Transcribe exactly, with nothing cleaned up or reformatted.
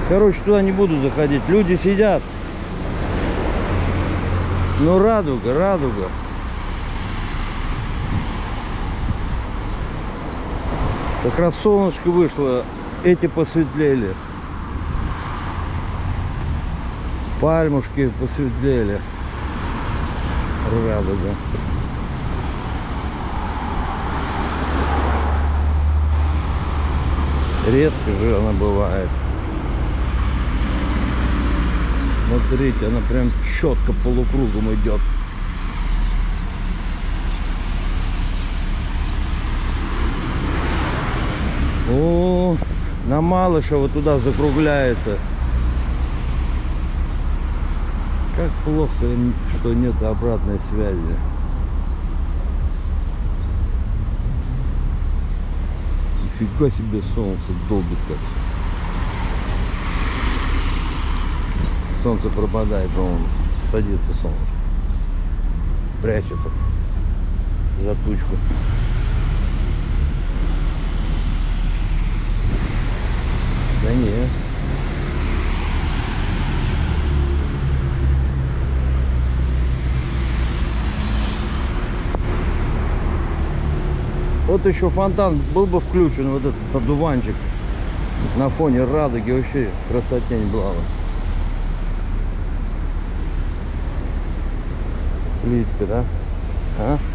Короче, туда не буду заходить. Люди сидят. Ну, радуга, радуга. Как раз солнышко вышло, эти посветлели. Пальмушки посветлели. Радуга. Редко же она бывает. Смотрите, она прям четко полукругом идет. О, на Малышево туда закругляется. Как плохо, что нет обратной связи. Нифига себе, солнце долбит как. Солнце пропадает, он садится солнце. Прячется за тучку. Да нет. Вот еще фонтан был бы включен, вот этот одуванчик на фоне радуги, вообще красотень была бы. Плитка, да? А?